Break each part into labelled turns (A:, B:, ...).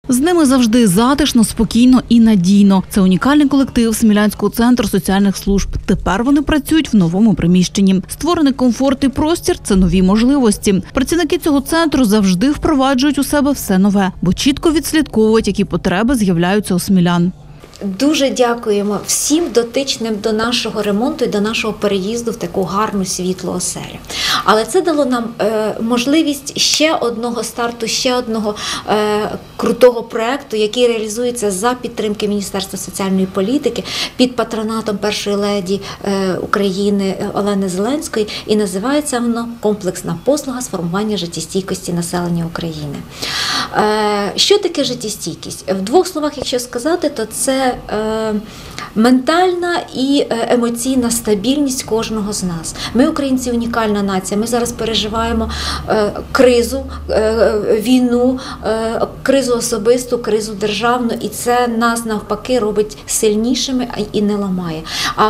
A: З ними завжди затишно, спокійно і надійно. Це унікальний колектив Смілянського центру соціальних служб. Тепер вони працюють в новому приміщенні. Створений комфорт і простір – це нові можливості. Працівники цього центру завжди впроваджують у себе все нове, бо чітко відслідковують, які потреби з'являються у смілян.
B: Дуже дякуємо всім дотичним до нашого ремонту і до нашого переїзду в таку гарну світлу оселю. Але це дало нам можливість ще одного старту, ще одного крутого проєкту, який реалізується за підтримки Міністерства соціальної політики під патронатом першої леді України Олени Зеленської, і називається воно «Комплексна послуга з формування життєстійкості населення України». Що таке життєстійкість? В двох словах, якщо сказати, то це ментальна і емоційна стабільність кожного з нас. Ми, українці, унікальна нація. Ми зараз переживаємо кризу, війну, кризу особисту, кризу державну, і це нас навпаки робить сильнішими і не ламає. А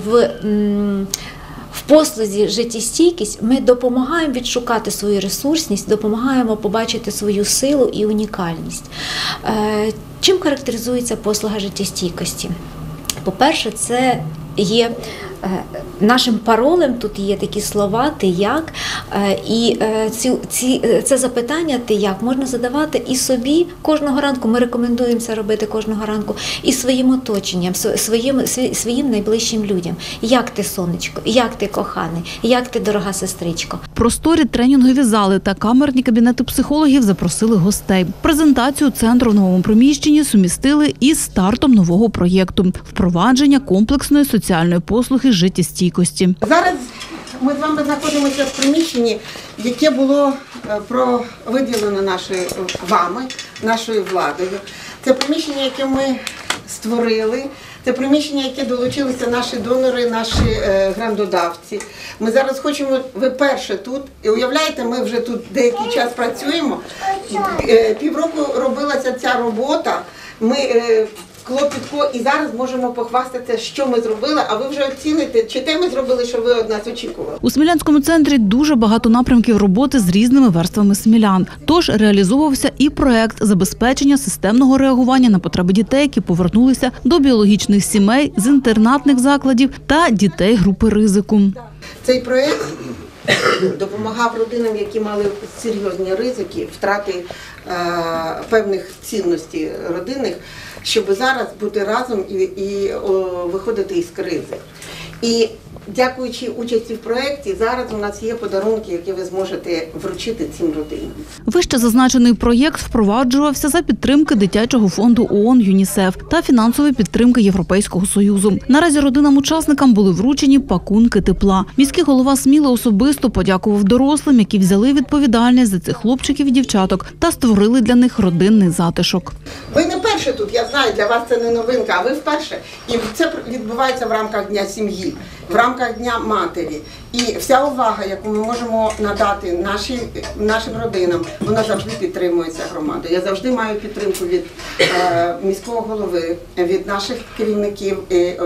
B: в послузі життєстійкість ми допомагаємо відшукати свою ресурсність, допомагаємо побачити свою силу і унікальність. Чим характеризується послуга життєстійкості? По-перше, це є нашим паролем, тут є такі слова «ти як», і це запитання «ти як» можна задавати і собі кожного ранку, ми рекомендуємо це робити кожного ранку, і своїм оточенням, своїм найближчим людям. Як ти, сонечко? Як ти, коханий? Як ти, дорога сестричко?
A: Просторі тренінгові зали та камерні кабінети психологів запросили гостей. Презентацію центру в новому приміщенні сумістили із стартом нового проєкту – впровадження комплексної соціальної послуги життєстійкості.
C: Зараз ми з вами знаходимося в приміщенні, яке було виділено нашою владою. Це приміщення, яке ми створили. Це приміщення, яке долучилися наші донори, наші грантодавці. Ми зараз хочемо, ви перше тут, і уявляєте, ми вже тут деякий час працюємо. Півроку робилася ця робота, ми клопітко, і зараз можемо похвастатися, що ми зробили, а ви вже оціните, чи те ми зробили, що ви від нас очікували.
A: У Смілянському центрі дуже багато напрямків роботи з різними верствами смілян. Тож реалізовувався і проект забезпечення системного реагування на потреби дітей, які повернулися до біологічних сімей з інтернатних закладів та дітей групи ризику.
C: Цей проект допомагав родинам, які мали серйозні ризики, втрати певних цінностей родинних, щоб зараз бути разом і виходити із кризи. І дякуючи участі в проєкті, зараз у нас є подарунки, які ви зможете вручити цим родинам.
A: Вище зазначений проєкт впроваджувався за підтримки дитячого фонду ООН «ЮНІСЕФ» та фінансової підтримки Європейського Союзу. Наразі родинам-учасникам були вручені пакунки тепла. Міський голова Сміли особисто подякував дорослим, які взяли відповідальність за цих хлопчиків і дівчаток та створили для них родинний затишок.
C: Ви не перші тут, я знаю, для вас це не новинка, а ви вперше. І це відбувається в рамках Дня сім'ї, в рамках Дня матері. І вся увага, яку ми можемо надати нашим родинам, вона завжди підтримується громадою. Я завжди маю підтримку від міського голови, від наших керівників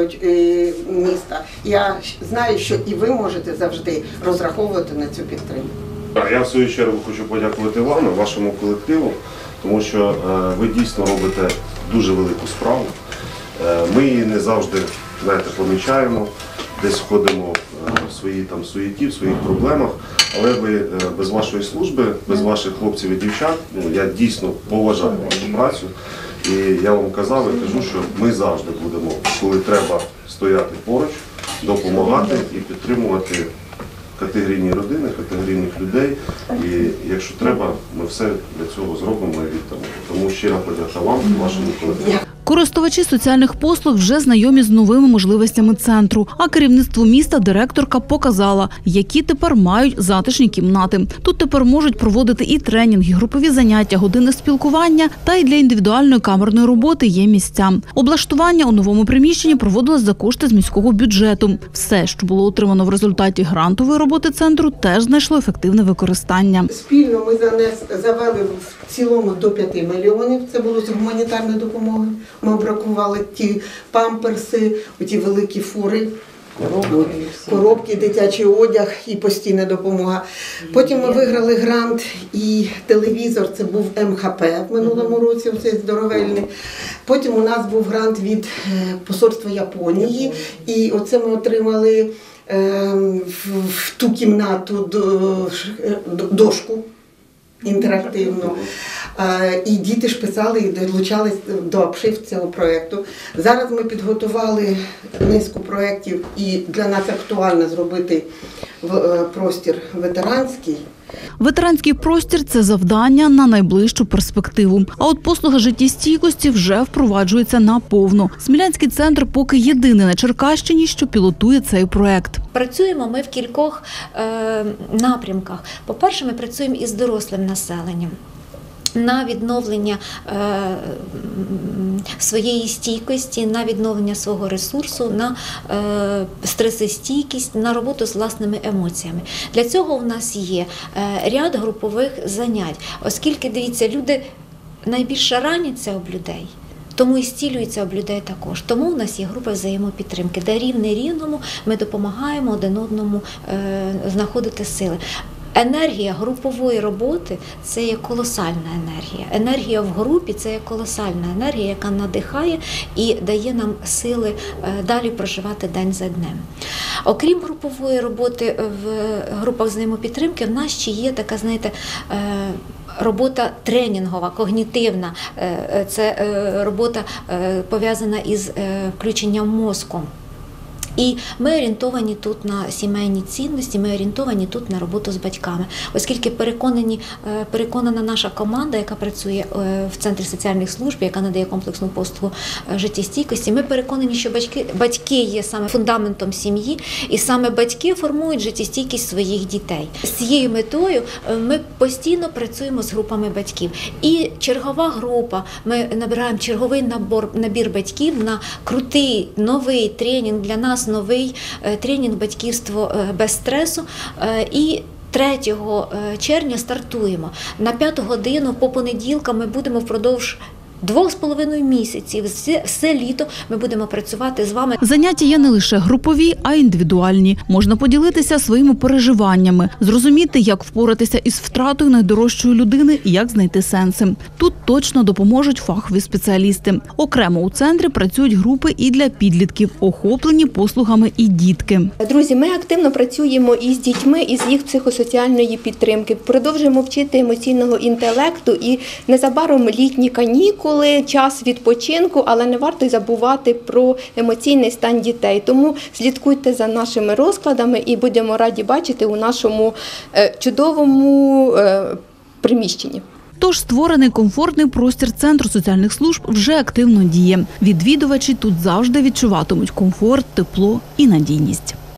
C: міста. Я знаю, що і ви можете завжди розраховувати на цю підтримку.
D: Я в свою чергу хочу подякувати вам, вашому колективу, тому що ви дійсно робите дуже велику справу. Ми її не завжди, помічаємо, десь входимо в свої суєті, в своїх проблемах, але ви без вашої служби, без ваших хлопців і дівчат, я дійсно поважаю вашу працю. І я вам казав і кажу, що ми завжди будемо, коли треба, стояти поруч, допомагати і підтримувати категорійні родини, категорійних людей. І якщо треба, ми все для цього зробимо і віддамо. Тому щира подяка вам і вашому колективу.
A: Користувачі соціальних послуг вже знайомі з новими можливостями центру, а керівництву міста директорка показала, які тепер мають затишні кімнати. Тут тепер можуть проводити і тренінги, групові заняття, години спілкування, та й для індивідуальної камерної роботи є місця. Облаштування у новому приміщенні проводилось за кошти з міського бюджету. Все, що було отримано в результаті грантової роботи центру, теж знайшло ефективне використання.
C: Спільно ми завели в цілому до 5 мільйонів, це було з гуманітарної допомоги. Ми обрахували ті памперси, ті великі фури коробки, дитячий одяг і постійна допомога. Потім ми виграли грант і телевізор, це був МХП в минулому році, цей здоровельний. Потім у нас був грант від посольства Японії, і оце ми отримали в ту кімнату дошку інтерактивну. І діти ж писали і долучались до обшив цього проєкту. Зараз ми підготували низку проєктів, і для нас актуально зробити простір ветеранський.
A: Ветеранський простір – це завдання на найближчу перспективу. А от послуга життєстійкості вже впроваджується наповну. Смілянський центр поки єдиний на Черкащині, що пілотує цей проект.
B: Працюємо ми в кількох напрямках. По-перше, ми працюємо із дорослим населенням на відновлення своєї стійкості, на відновлення свого ресурсу, на стресостійкість, на роботу з власними емоціями. Для цього в нас є ряд групових занять, оскільки, дивіться, люди найбільше раняться об людей. Тому і зцілюються об людей також. Тому в нас є група взаємопідтримки, де рівне рівному ми допомагаємо один одному знаходити сили. Енергія групової роботи – це є колосальна енергія. Енергія в групі – це є колосальна енергія, яка надихає і дає нам сили далі проживати день за днем. Окрім групової роботи в групах взаємопідтримки, в нас ще є така, знаєте, робота тренінгова, когнітивна. Це робота пов'язана із включенням мозку. І ми орієнтовані тут на сімейні цінності, ми орієнтовані тут на роботу з батьками. Оскільки переконана наша команда, яка працює в Центрі соціальних служб, яка надає комплексну послугу життєстійкості, ми переконані, що батьки є саме фундаментом сім'ї, і саме батьки формують життєстійкість своїх дітей. З цією метою ми постійно працюємо з групами батьків. І чергова група, ми набираємо черговий набір батьків на крутий, новий тренінг для нас, новий тренінг «Батьківство без стресу». І 3 червня стартуємо. На 5 годину по понеділкам ми будемо впродовж 2,5 місяців, все літо ми будемо працювати з вами.
A: Заняття є не лише групові, а й індивідуальні. Можна поділитися своїми переживаннями, зрозуміти, як впоратися із втратою найдорожчої людини і як знайти сенси. Тут точно допоможуть фахові спеціалісти. Окремо у центрі працюють групи і для підлітків, охоплені послугами і дітки.
E: Друзі, ми активно працюємо із дітьми, із їх психосоціальної підтримки. Продовжуємо вчити емоційного інтелекту і незабаром літні канікули, час відпочинку, але не варто й забувати про емоційний стан дітей. Тому слідкуйте за нашими розкладами і будемо раді бачити у нашому чудовому приміщенні.
A: Тож створений комфортний простір Центру соціальних служб вже активно діє. Відвідувачі тут завжди відчуватимуть комфорт, тепло і надійність.